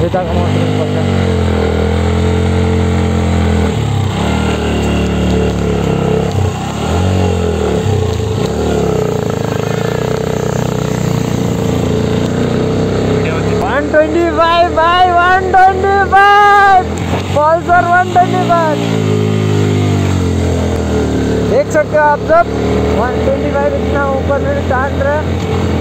बेटा का मौसम पड़ता है। भाई 125 पल्सर 125 देख सकते हो आप सब। 125 इतना ऊपर में टान रहा है।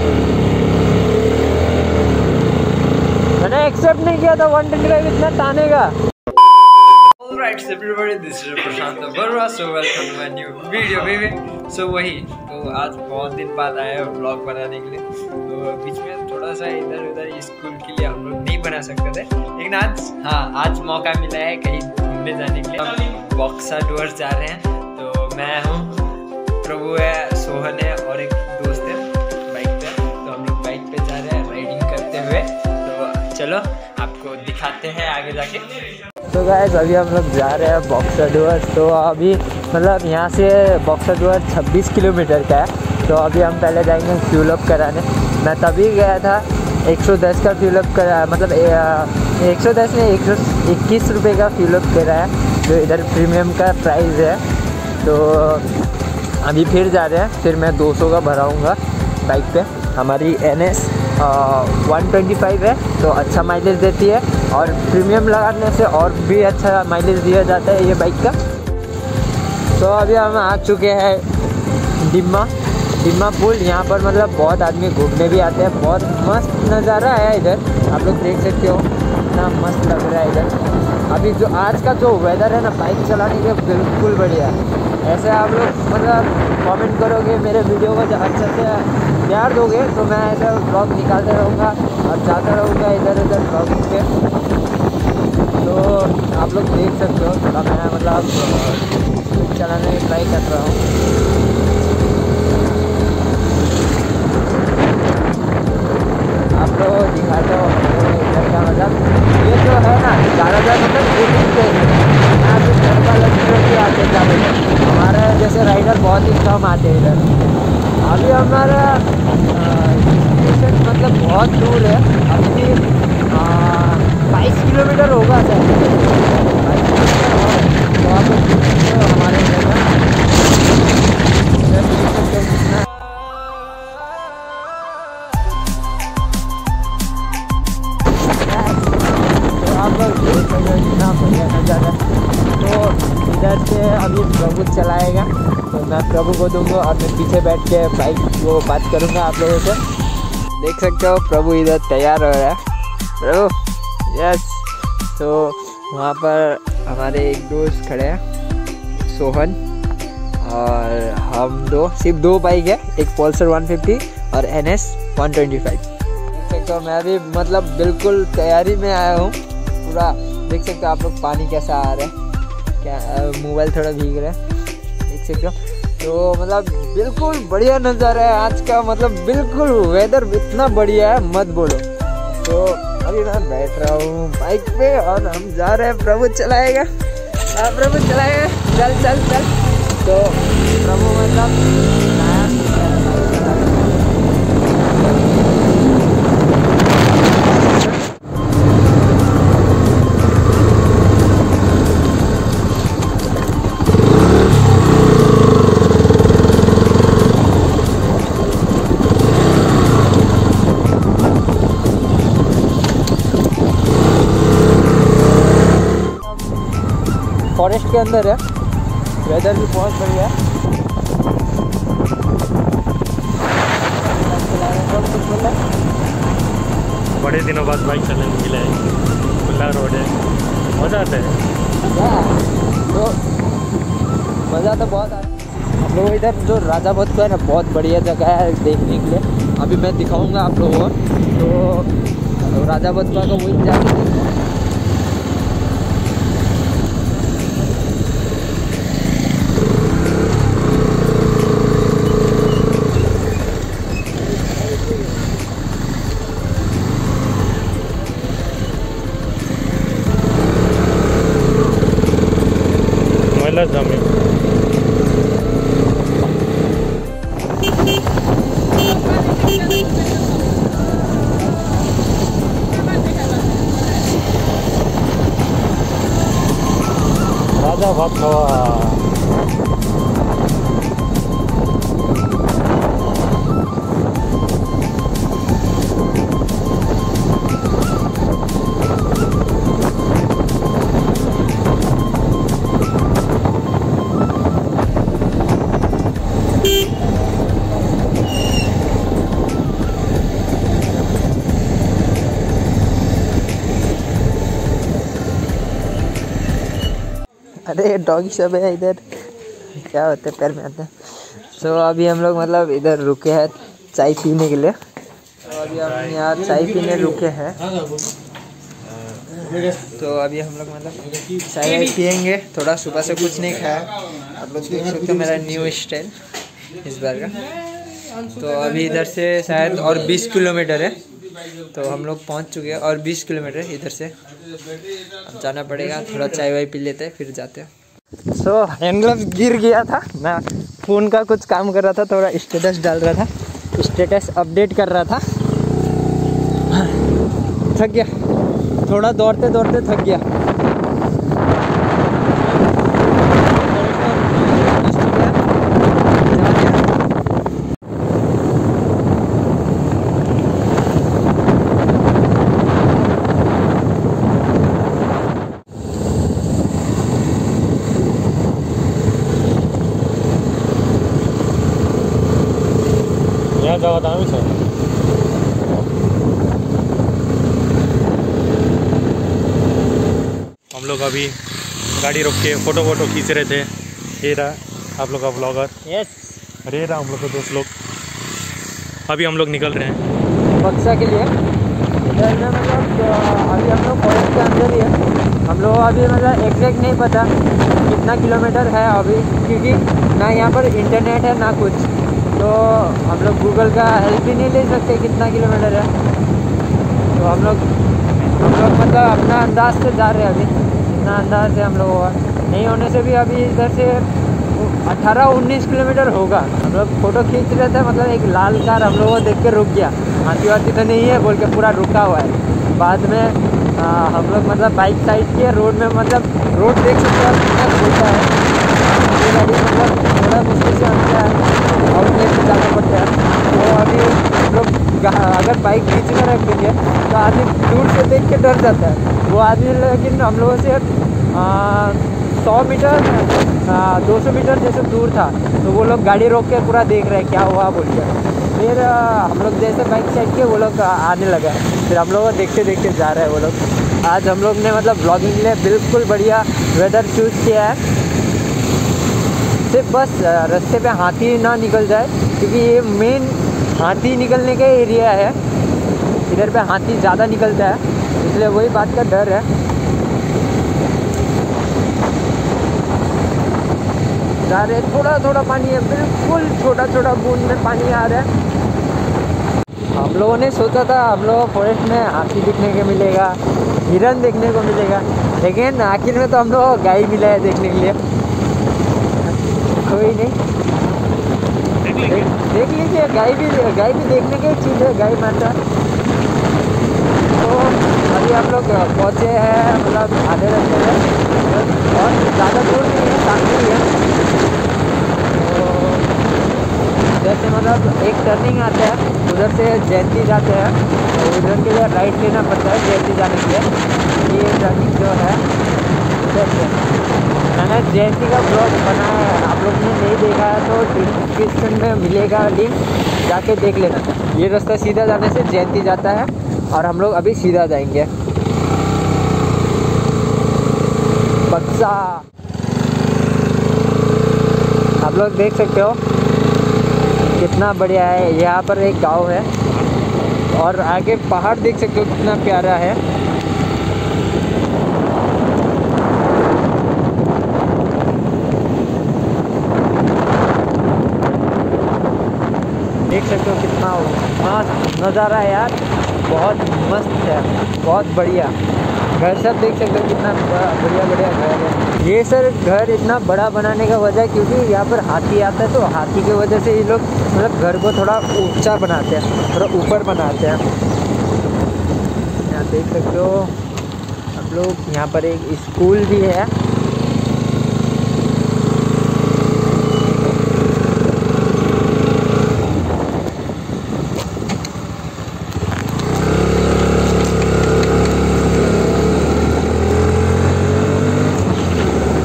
मैंने एक्सेप्ट नहीं किया था 125 इतना टानेगा। Alright everybody, this is Prashant Barua, so welcome to my new video baby। So वही तो आज बहुत दिन बाद आए हैं व्लॉग बनाने के लिए। तो बीच में थोड़ा सा इधर उधर स्कूल के लिए हम लोग नहीं बना सकते थे, लेकिन आज मौका मिला है कहीं घूमने जाने के लिए। हम बॉक्सा डुअर्स जा रहे हैं। तो मैं हूँ, प्रभु है, सोहन है और एक दोस्त है बाइक पे। तो हम लोग बाइक पे जा रहे हैं राइडिंग करते हुए। तो चलो आपको दिखाते हैं आगे जाके। तो गाइस अभी हम लोग जा रहे हैं बॉक्सा डुअर्स। तो अभी मतलब यहाँ से बॉक्सा डुअर्स 26 किलोमीटर का है। तो अभी हम पहले जाएंगे फ्यूल अप कराने। मैं तभी गया था 110 का फ्यूल अप करा, मतलब 110 में 121 रुपये का फ्यूल अप कराया, जो इधर प्रीमियम का प्राइस है। तो अभी फिर जा रहे हैं, फिर मैं 200 का भराऊँगा बाइक पे। हमारी NS 125 है, तो अच्छा माइलेज देती है और प्रीमियम लगाने से और भी अच्छा माइलेज दिया जाता है ये बाइक का। तो अभी हम आ चुके हैं डिम्मा पुल। यहाँ पर मतलब बहुत आदमी घूमने भी आते हैं। बहुत मस्त नज़ारा है इधर, आप लोग देख सकते हो इतना मस्त लग रहा है इधर। अभी जो आज का जो वेदर है ना, बाइक चलाने के बिल्कुल बढ़िया है। ऐसे आप लोग मतलब कमेंट करोगे, मेरे वीडियो को अच्छे से प्यार दोगे, तो मैं ऐसा ब्लॉग निकालते रहूँगा और जाता रहूँगा इधर उधर ब्लॉगिंग पे। तो आप लोग देख सकते हो थोड़ा मैं मतलब चलाने की ट्राई कर रहा हूँ। आप लोग दिखाते हो इधर का मतलब ये जो है ना, ज़्यादातर मतलब ट्रेनिंग पे यहाँ से लड़का लड़कियों भी आते ज़्यादा। हमारे जैसे राइडर बहुत ही कम आते हैं इधर। अभी हमारा स्टेशन मतलब बहुत दूर है, अभी 22 किलोमीटर होगा सर। 22 किलोमीटर। तो आप हमारे इतना बढ़िया नज़ारा। तो इधर से अभी प्रभु चलाएगा, तो मैं प्रभु को दूंगा और मैं पीछे बैठ के बाइक वो बात करूंगा आप लोगों से। देख सकते हो प्रभु इधर तैयार हो रहा है। प्रभु यस। तो वहाँ पर हमारे एक दोस्त खड़े हैं, सोहन, और हम सिर्फ दो बाइक है, एक पल्सर 150 और NS 125। देख सकते हो मैं भी मतलब बिल्कुल तैयारी में आया हूँ पूरा। देख सकते हो आप लोग पानी कैसा आ रहा है, क्या मोबाइल थोड़ा भीग रहा है, देख सकते हो। तो मतलब बिल्कुल बढ़िया नज़ारा है आज का, मतलब बिल्कुल वेदर इतना बढ़िया है मत बोलो। तो अभी मैं बैठ रहा हूँ बाइक पे और हम जा रहे हैं। प्रभु चलाएगा, प्रभु चलाएगा, चल चल चल। तो प्रभु मतलब फॉरेस्ट के अंदर है, वेदर भी बहुत बढ़िया है। बड़े दिनों बाद बाइक चलाने मिला है, खुला रोड है, मज़ा आता है। तो मज़ा तो बहुत आता है। हम लोग इधर जो राजा भोज है ना, बहुत बढ़िया जगह है देखने के लिए। अभी मैं दिखाऊंगा आप लोगों को। तो राजा भोज का वही जाके जमीन ताज़ा भात खावा। अरे डॉगी सब है इधर, क्या होते हैं पैर में आते हैं। तो अभी हम लोग मतलब इधर रुके हैं चाय पीने के लिए। तो अभी हम यहाँ चाय पीने रुके हैं। तो अभी हम लोग मतलब चाय पियेंगे। थोड़ा सुबह से कुछ नहीं खाया, आप लोग देख सकते हो मेरा न्यू स्टाइल इस बार का। तो अभी इधर से शायद और 20 किलोमीटर है, तो हम लोग पहुंच चुके हैं। और 20 किलोमीटर इधर से अब जाना पड़ेगा। थोड़ा चाय वाय पी लेते हैं फिर जाते हैं। सो हैंडग्लव्स गिर गया था, मैं फ़ोन का कुछ काम कर रहा था, थोड़ा स्टेटस डाल रहा था, स्टेटस अपडेट कर रहा था। थक गया, थोड़ा दौड़ते दौड़ते थक गया। यहाँ जगह दामी छ। हम लोग अभी गाड़ी रोक के फोटो खींच रहे थे। ये रहा आप लोग का ब्लॉगर। यस, अरे रहा हम लोग के दोस्त लोग। अभी हम लोग निकल रहे हैं बक्सा के लिए। इधर में मतलब अभी हम लोग फॉरेस्ट के अंदर ही है। हम लोग अभी मतलब एग्जैक्ट नहीं पता कितना किलोमीटर है अभी, क्योंकि ना यहाँ पर इंटरनेट है ना कुछ, तो हम लोग गूगल का हेल्प भी नहीं ले सकते कितना किलोमीटर है। तो हम लोग मतलब अपना अंदाज से जा रहे हैं अभी, इतना अंदाज से हम लोगों का नहीं होने से भी अभी इधर से 18-19 किलोमीटर होगा। हम लोग फ़ोटो खींच रहे थे, मतलब एक लाल कार हम लोगों को देख के रुक गया। हाथी वाथी तो नहीं है बोल के पूरा रुका हुआ है। बाद में हम लोग मतलब बाइक साइड किए रोड में, मतलब रोड देख सकते हैं कितना छोटा है। ये गाड़ी मतलब थोड़ा मुश्किल से हमसे आउटलेट से जाना पड़ता है। तो अभी हम लोग अगर बाइक बीच में रख देंगे तो आदमी दूर से देख के डर जाता है वो आदमी, लेकिन हम लोगों से 100 मीटर 200 मीटर जैसे दूर था, तो वो लोग गाड़ी रोक के पूरा देख रहे हैं क्या हुआ बोल के। फिर हम लोग जैसे बाइक साइड के वो लोग आने लगा, फिर हम लोग देखते देखते जा रहे हैं वो लोग। आज हम लोग ने मतलब ब्लॉगिंग के लिए बिल्कुल बढ़िया वेदर चूज़ किया है। सिर्फ बस रास्ते पे हाथी ना निकल जाए, क्योंकि ये मेन हाथी निकलने का एरिया है। इधर पे हाथी ज़्यादा निकलता है, इसलिए वही बात का डर है। जा रहे थोड़ा थोड़ा पानी है, बिल्कुल छोटा छोटा बूंद में पानी आ रहा है। हम लोगों ने सोचा था हम लोग फॉरेस्ट में हाथी दिखने को मिलेगा, हिरन देखने को मिलेगा, लेकिन आखिर में तो हम लोग गाय मिला है देखने के लिए। कोई नहीं, देख लीजिए, गाय भी देखने की चीज़ है, गाय माता। तो अभी हम लोग पहुँचे हैं मतलब आधे रास्ते में, और ज़्यादा दूर नहीं है, सामने ही है। जैसे मतलब एक टर्निंग आता है, उधर से जयंती जाते हैं, तो उधर के लिए राइट लेना पड़ता है जयंती जाने के लिए। ये टर्निंग जो है उधर से मैंने जयंती का ब्लॉग बनाया है, आप लोग ने नहीं देखा है तो डिस्क्रिप्शन में मिलेगा लिंक, जाके देख लेना। ये रास्ता सीधा जाने से जयंती जाता है, और हम लोग अभी सीधा जाएंगे बक्सा। आप लोग देख सकते हो कितना बढ़िया है। यहाँ पर एक गांव है, और आगे पहाड़ देख सकते हो कितना प्यारा है। देख सकते हो कितना मस्त नज़ारा है यार, बहुत मस्त है, बहुत बढ़िया। घर सब देख सकते हो कितना बढ़िया बढ़िया घर है। ये सर घर इतना बड़ा बनाने का वजह क्योंकि यहाँ पर हाथी आता है, तो हाथी की वजह से ये लोग मतलब घर को थोड़ा ऊंचा बनाते हैं, थोड़ा ऊपर बनाते हैं। यहाँ देख सकते हो आप लोग, यहाँ पर एक स्कूल भी है।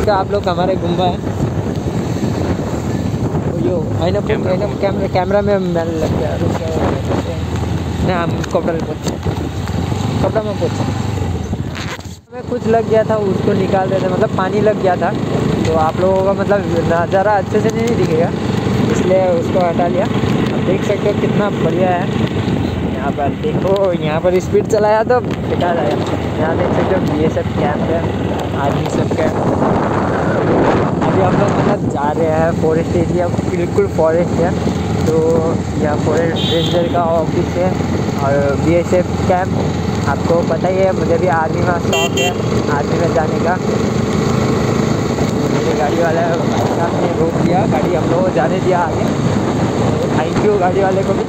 सकते हो आप लोग हमारे गुम्बा है यो आईना कैमरा में मैल लग गया नहीं हम कपड़ा में पूछ में कुछ लग गया था उसको निकाल रहे थे मतलब पानी लग गया था तो आप लोगों का मतलब नज़ारा अच्छे से नहीं दिखेगा इसलिए उसको हटा लिया। आप देख सकते हो कितना बढ़िया है यहाँ पर। देखो यहाँ पर स्पीड चलाया तो बेकार आया। यहाँ देख सकते हो ये सब कैंप है आदमी सब का। अभी हम लोग मतलब जा रहे हैं फॉरेस्ट एरिया बिल्कुल फॉरेस्ट है तो यहाँ फॉरेस्ट रेंजर का ऑफिस है और BSF कैंप। आपको पता ही है मुझे भी आर्मी में शौक है आर्मी में जाने का। मेरे गाड़ी वाला ने रोक दिया गाड़ी हम लोग को जाने दिया आगे तो थैंक यू गाड़ी वाले को भी।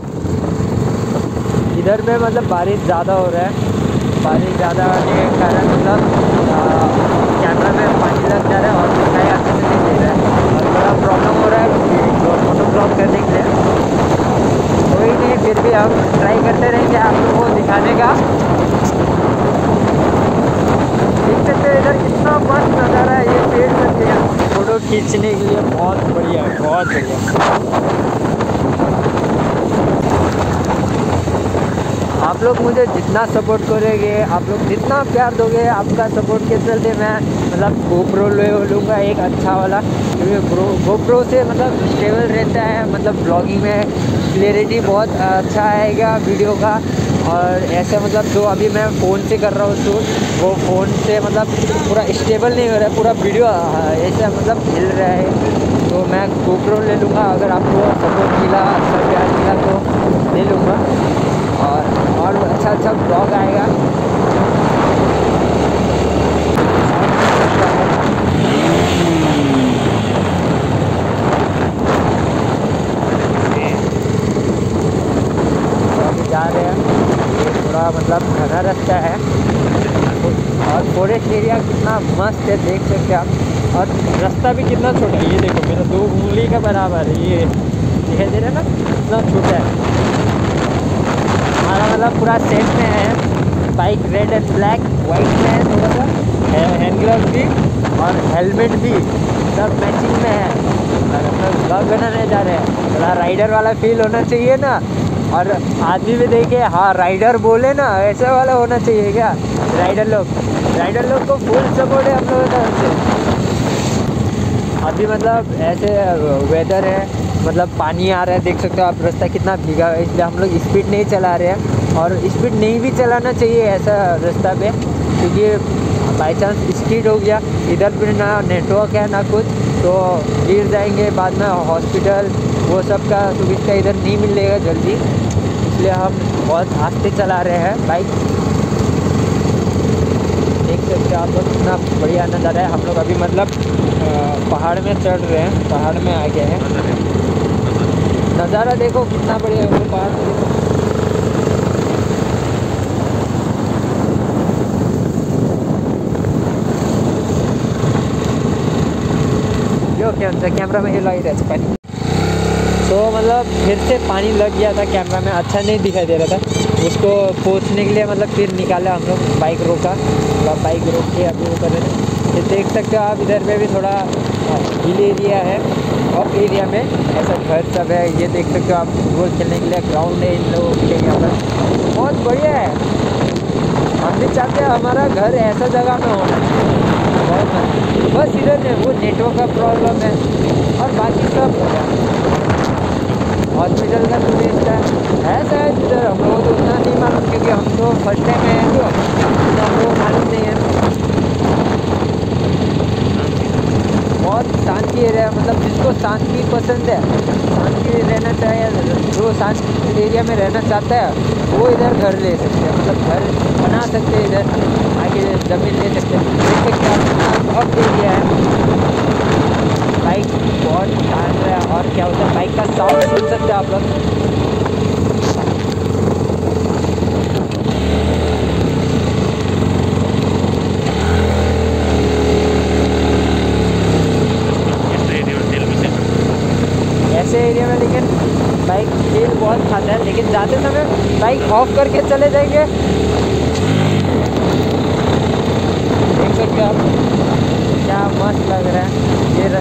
इधर में मतलब बारिश ज़्यादा हो रहा है। बारिश ज़्यादा होने के कारण मतलब कैमरा में पानी लग जा रहा है और दिखाई अच्छे से नहीं दे रहा है और थोड़ा प्रॉब्लम हो रहा है फोटो ब्लॉग करने के लिए। कोई नहीं फिर भी हम ट्राई करते रहेंगे आप लोगों को दिखाने का। देख सकते हो इधर कितना मस्त नज़ारा है। ये पेड़ करते हैं फ़ोटो खींचने के लिए बहुत बढ़िया है बहुत बढ़िया। आप लोग मुझे जितना सपोर्ट करोगे आप लोग जितना प्यार दोगे आपका सपोर्ट के चलते मैं मतलब GoPro ले लूँगा एक अच्छा वाला क्योंकि GoPro से मतलब स्टेबल रहता है मतलब ब्लॉगिंग में क्लियरिटी बहुत अच्छा आएगा वीडियो का। और ऐसे मतलब जो अभी मैं फ़ोन से कर रहा हूँ शूट वो फ़ोन से मतलब पूरा स्टेबल नहीं हो रहा है पूरा वीडियो ऐसा मतलब हिल रहा है तो मैं GoPro ले लूँगा। अगर आपको सपोर्ट मिला अच्छा प्यार मिला तो ले लूँगा और अच्छा ब्लॉग आएगा। जा रहे हैं ये थोड़ा मतलब घना रास्ता है और फॉरेस्ट एरिया कितना मस्त है देख सकते हैं आप। और रास्ता भी कितना छोटा है ये देखो मेरा 2 उंगली का बराबर है ये दिखाई दे रहा है ना कितना छोटा है। हमारा मतलब पूरा सेट में है bike red and black white में है थोड़ा सा हैंड ग्लव भी और हेलमेट भी सब मैचिंग में है। ब्लॉग बनाने जा रहे हैं थोड़ा राइडर वाला फील होना चाहिए ना और आदमी भी देखे हाँ राइडर बोले ना ऐसा वाला होना चाहिए क्या। राइडर लोग को फुल सपोर्ट है हम लोगों का से। अभी मतलब ऐसे वेदर है मतलब पानी आ रहा है देख सकते हो आप रास्ता कितना भीगा है इसलिए हम लोग स्पीड नहीं चला रहे हैं और स्पीड नहीं भी चलाना चाहिए ऐसा रास्ता पे क्योंकि बाई चांस स्पीड हो गया इधर भी ना नेटवर्क है ना कुछ तो गिर जाएंगे बाद में हॉस्पिटल वो सब का सुविधा इधर नहीं मिलेगा जल्दी इसलिए हम बहुत आस्ते चला रहे हैं बाइक। देख सकते हो आप लोग कितना बढ़िया नज़ारा है। हम लोग अभी मतलब पहाड़ में चढ़ रहे हैं पहाड़ में आ गए हैं। नज़ारा देखो कितना बढ़िया है पहाड़ में। जो कैमरा में हिलाई रहा है पानी तो मतलब फिर से पानी लग गया था कैमरा में अच्छा नहीं दिखाई दे रहा था उसको पोंछने के लिए मतलब फिर निकाला हम लोग बाइक रोका बाइक रोक के अभी वो कर रहे थे। ये देख सकते हो आप इधर में भी थोड़ा हिल एरिया है और एरिया में ऐसा घर सब है। ये देख सकते हो आप फुटबॉल खेलने के लिए ग्राउंड है इन लोगों के यहाँ पर बहुत बढ़िया है। हम भी चाहते हैं हमारा घर ऐसा जगह में होना बहुत बस इधर में वो नेटवर्क का प्रॉब्लम है और बाकी सब हॉस्पिटल का सुविधा है शायद इधर हम लोगों को उतना नहीं मालूम क्योंकि हम तो फर्स्ट टाइम आए हैं तो हम लोग मालूम नहीं है। बहुत शांति एरिया मतलब जिसको शांति पसंद है शांति रहना चाहिए जो शांति एरिया में रहना चाहता है वो इधर घर ले सकते हैं मतलब घर बना सकते हैं इधर आगे ज़मीन ले सकते हैं। देखिए क्या अब एरिया है बाइक बहुत शांत है और क्या होता है बाइक का साउंड सुन सकते हैं आप लोग। ऐसे एरिया में लेकिन बाइक तेल बहुत खाता है लेकिन जाते समय बाइक ऑफ करके चले जाएंगे। देख सकते हैं आप क्या मस्त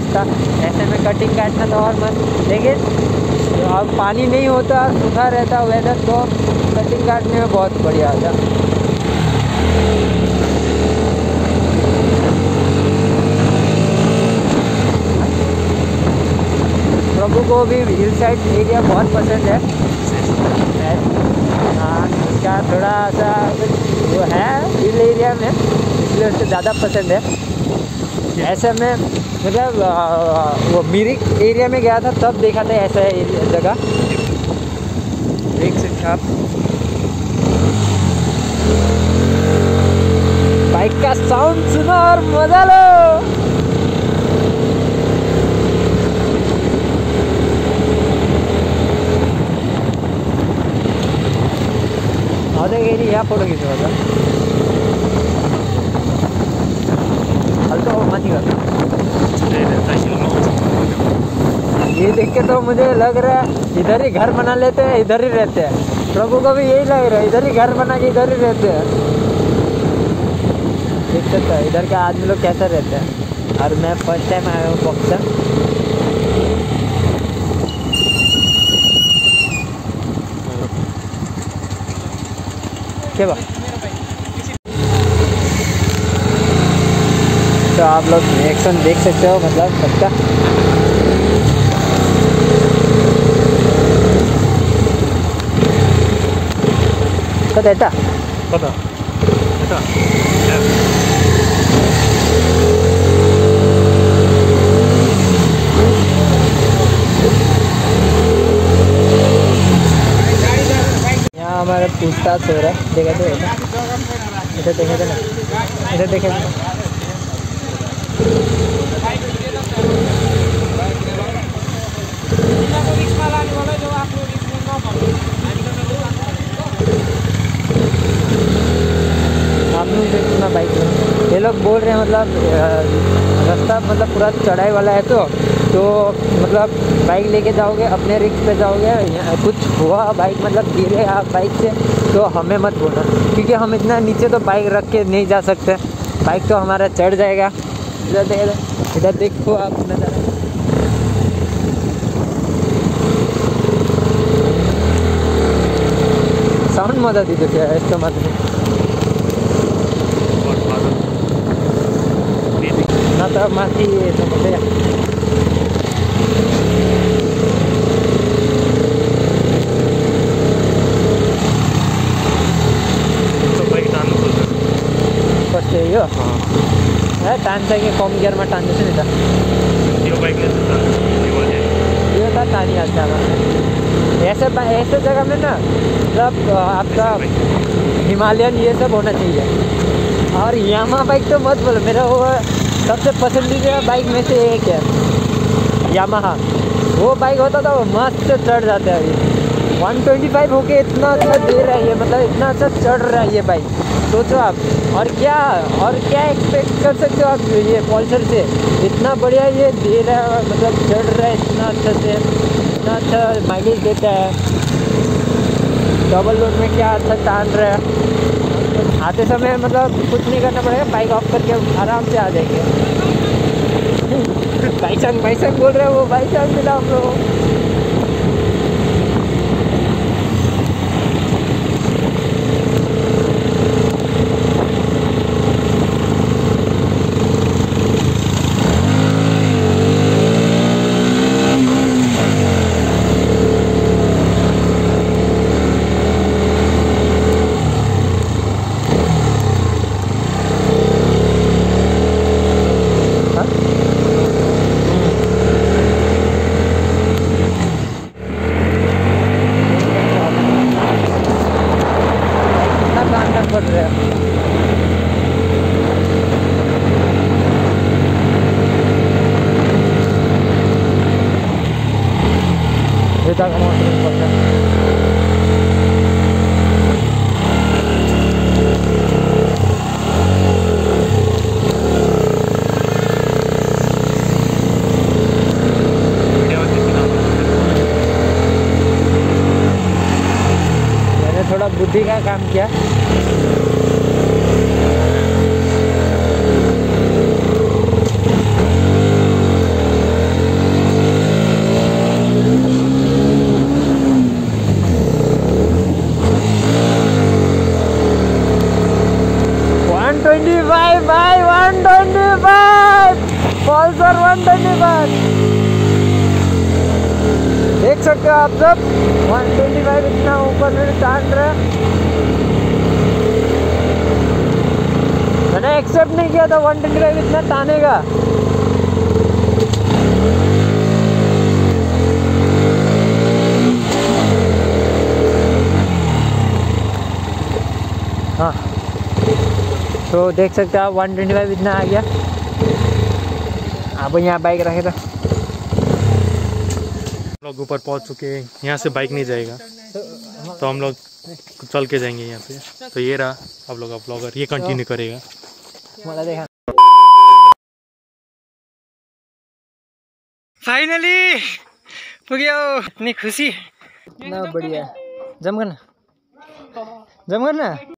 पक्का। ऐसे में कटिंग काटना तो और मस्त, लेकिन अब पानी नहीं होता, सूखा रहता वेदर, तो कटिंग काटने में बहुत बढ़िया आता। प्रभु को भी हिल साइड एरिया बहुत पसंद है। हाँ, उसका थोड़ा सा वो है हिल एरिया में, इसलिए उसको ज़्यादा पसंद है। ऐसे में मतलब वो मिरिक एरिया में गया था तब देखा था ऐसा जगह, देख सकते आप। बाइक का साउंड सुनो और मजा लो। यहाँ फोटो खींचो था तो मत ही कर। ये देख के तो मुझे लग रहा है इधर ही घर बना लेते हैं, इधर ही रहते हैं। प्रभु को भी यही लग रहा है, इधर ही घर बना के इधर ही रहते हैं। देख सकते हैं इधर के आदमी लोग कैसे रहते हैं। और मैं फर्स्ट टाइम आया हूँ बक्सर। क्या बात, तो आप लोग रिएक्शन देख सकते हो मतलब सबका। पता पता पता यहाँ हमारे पूछताछ हो रहा है। देखा तो इधर देखे थे ना, इधर देखे थे। आपने बाइक में ये लोग बोल रहे हैं मतलब रास्ता मतलब पूरा चढ़ाई वाला है, तो मतलब बाइक लेके जाओगे अपने रिस्क पे जाओगे, कुछ हुआ बाइक मतलब गिरे आप बाइक से तो हमें मत बोलना, क्योंकि हम इतना नीचे तो बाइक रख के नहीं जा सकते, बाइक तो हमारा चढ़ जाएगा। इधर देखो आप नज़ारा। साउंड मजा दीजिए क्या इसका मतलब ना तो माथी समझे। कस्तो यो टाइम चाहिए कम गियर में टान्नु नि त यो त टानिहाल्छ अब। ऐसे जगह में ना मतलब आपका हिमालयन ये सब होना चाहिए। और यामा बाइक तो मत बोलो, मेरा वो सबसे पसंदीदा बाइक में से एक है यामाहा। वो बाइक होता था वो मस्त चढ़ जाता है। अभी 125 होके इतना अच्छा दे रहा है ये, मतलब इतना अच्छा चढ़ रहा है ये बाइक, सोचो आप। और क्या एक्सपेक्ट कर सकते हो आप ये पल्सर से, इतना बढ़िया ये दे रहा है, मतलब चढ़ रहा है इतना अच्छा से, इतना अच्छा माइलेज देता है। डबल लोड में क्या अच्छा तान रहा है। आते समय मतलब कुछ नहीं करना पड़ेगा, बाइक ऑफ करके आराम से आ जाएंगे। बाई चांस बोल रहे हैं, वो बाई चांस मिला हम लोगों को। पड़ रहा है। का मौसम पड़ता है। मैंने थोड़ा बुद्धि का काम किया। 125 भाई, 125 पल्सर 125 देख सकते हो आप सब। 125 इतना ऊपर में टान रहा है। मैंने एक्सेप्ट नहीं किया था 125 इतना टानेगा। हाँ तो देख सकते हो आप 125 इतना आ गया। आप यहाँ बाइक रखे था। लोग ऊपर पहुंच चुके हैं, यहाँ से बाइक नहीं जाएगा तो हम लोग चल के जाएंगे यहाँ से। तो ये रहा आप लोग का ब्लॉगर, ये कंटिन्यू करेगा। देखा फाइनली पुग्यो, इतनी खुसी। इतना बढ़िया। जम करना